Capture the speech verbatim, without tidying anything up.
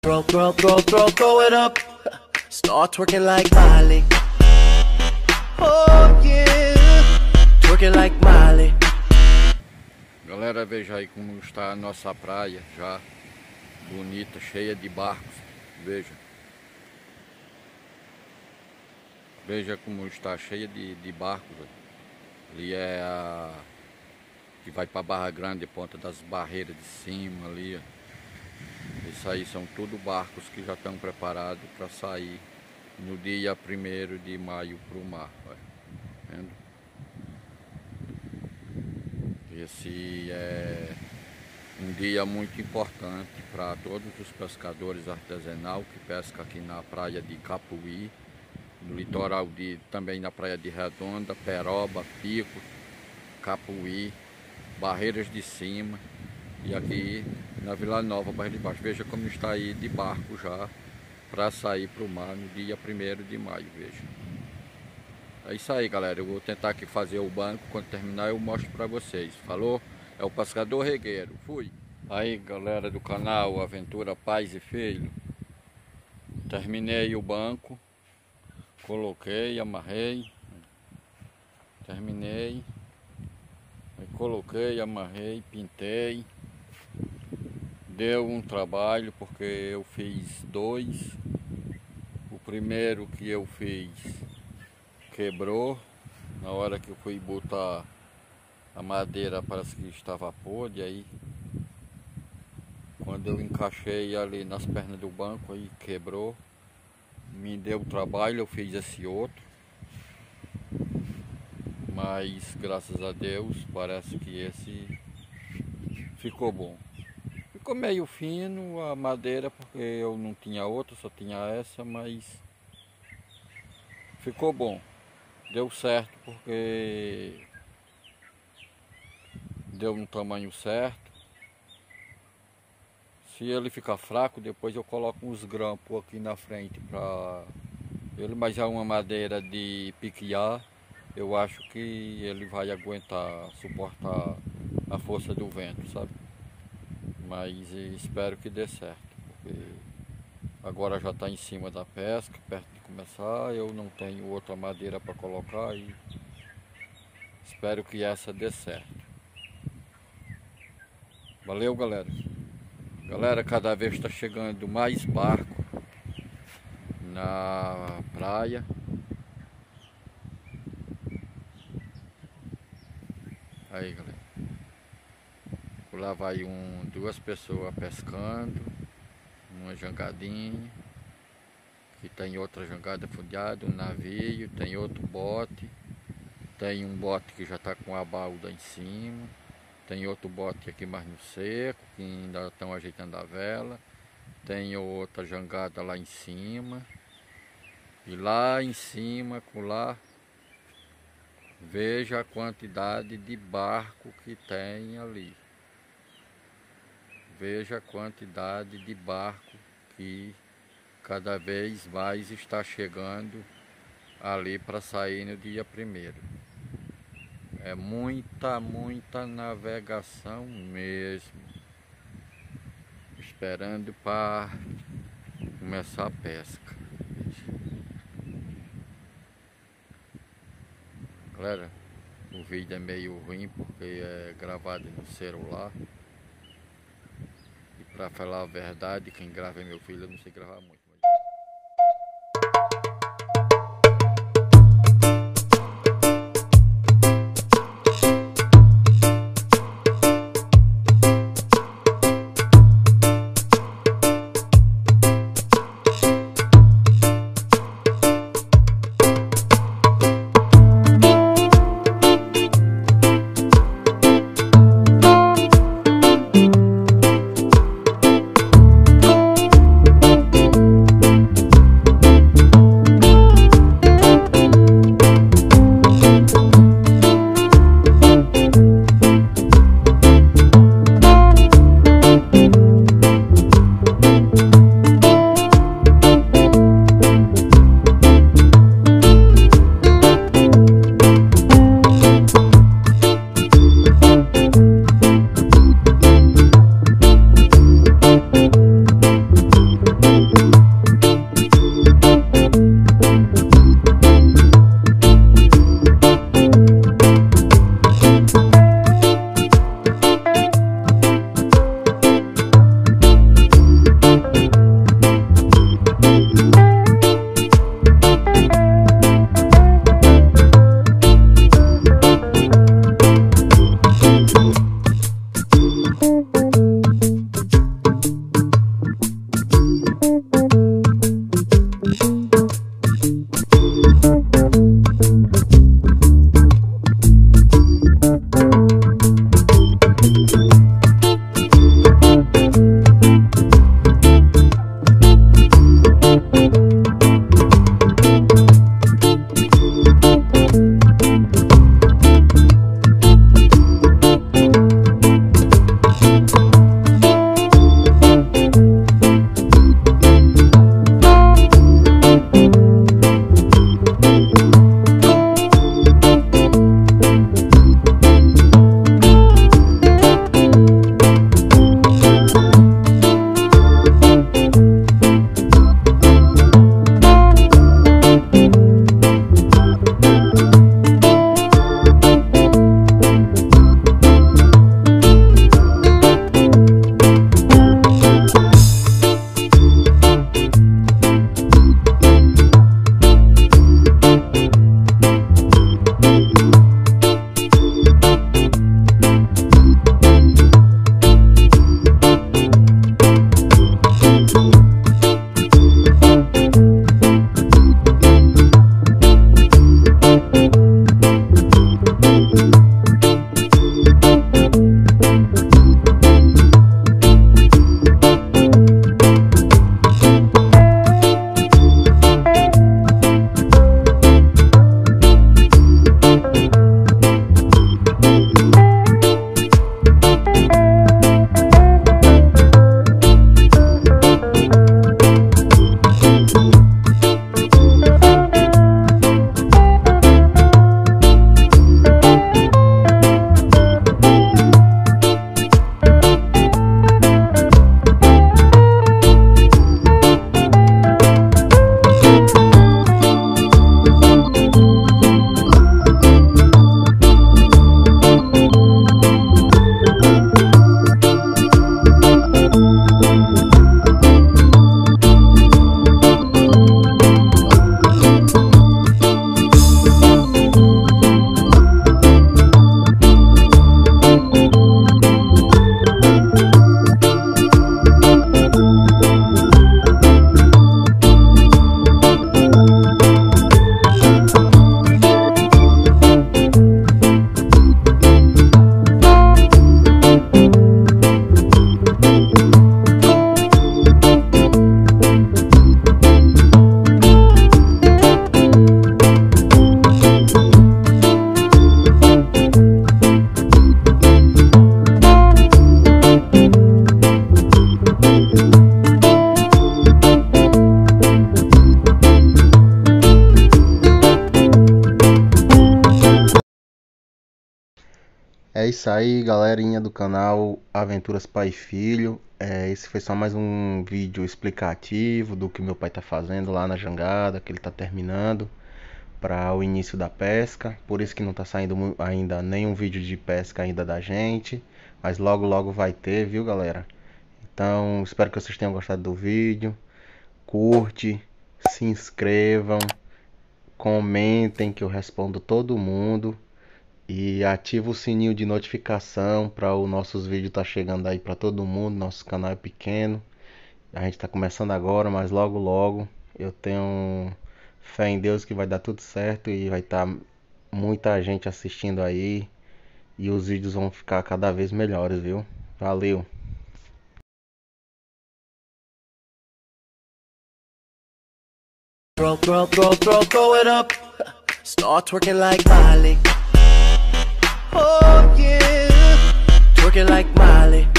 Throw, throw, throw, throw, throw it up. Start twerking like Miley. Oh yeah, twerking like Miley. Galera, veja aí como está a nossa praia, já bonita, cheia de barcos. Veja. Veja como está cheia de, de barcos. Ali é a que vai para Barra Grande, ponta das barreiras de cima ali. Ó. Isso aí são tudo barcos que já estão preparados para sair no dia primeiro de maio para o mar. Ó. Vendo? Esse é um dia muito importante para todos os pescadores artesanais que pescam aqui na praia de Capuí, no litoral de, também na praia de Redonda, Peroba, Pico, Capuí, Barreiras de Cima e aqui na Vila Nova, Barra de Baixo. Veja como está aí de barco já para sair para o mar no dia primeiro de maio, veja. É isso aí, galera, eu vou tentar aqui fazer o banco, quando terminar eu mostro para vocês. Falou? É o pescador regueiro. Fui! Aí, galera do canal Aventura Pais e Filho, terminei o banco, coloquei, amarrei, terminei, aí coloquei, amarrei, pintei. Deu um trabalho porque eu fiz dois. O primeiro que eu fiz quebrou. Na hora que eu fui botar a madeira, parece que estava podre. Aí quando eu encaixei ali nas pernas do banco, aí quebrou. Me deu trabalho, eu fiz esse outro. Mas graças a Deus parece que esse ficou bom. Ficou meio fino a madeira, porque eu não tinha outra, só tinha essa, mas ficou bom. Deu certo porque deu no tamanho certo. Se ele ficar fraco, depois eu coloco uns grampos aqui na frente para ele, mas é uma madeira de piquiá. Eu acho que ele vai aguentar, suportar a força do vento, sabe? Mas espero que dê certo, porque agora já está em cima da pesca, perto de começar. Eu não tenho outra madeira para colocar e espero que essa dê certo. Valeu, galera. Galera, cada vez está chegando mais barco na praia. Aí, galera. Lá vai um, duas pessoas pescando, uma jangadinha, que tem outra jangada fundeada, um navio, tem outro bote, tem um bote que já está com a balda em cima, tem outro bote aqui mais no seco, que ainda estão ajeitando a vela, tem outra jangada lá em cima, e lá em cima, com lá, veja a quantidade de barco que tem ali. Veja a quantidade de barco que cada vez mais está chegando ali para sair no dia primeiro. É muita, muita navegação mesmo. Esperando para começar a pesca. Galera, o vídeo é meio ruim porque é gravado no celular. Pra falar a verdade, quem grava é meu filho, eu não sei gravar muito. Thank you. isso aí, galerinha do canal Aventuras Pai e Filho. É, esse foi só mais um vídeo explicativo do que meu pai tá fazendo lá na jangada, que ele tá terminando para o início da pesca. Por isso que não tá saindo ainda nenhum vídeo de pesca ainda da gente, mas logo logo vai ter, viu, galera? Então, espero que vocês tenham gostado do vídeo. Curte, se inscrevam, comentem que eu respondo todo mundo. E ativa o sininho de notificação para os nossos vídeos estar tá chegando aí para todo mundo. Nosso canal é pequeno, a gente está começando agora, mas logo logo eu tenho fé em Deus que vai dar tudo certo e vai estar tá muita gente assistindo aí e os vídeos vão ficar cada vez melhores, viu? Valeu! Throw, throw, throw, throw, throw it up. Start twerking like Miley. Oh yeah, twerking like Miley.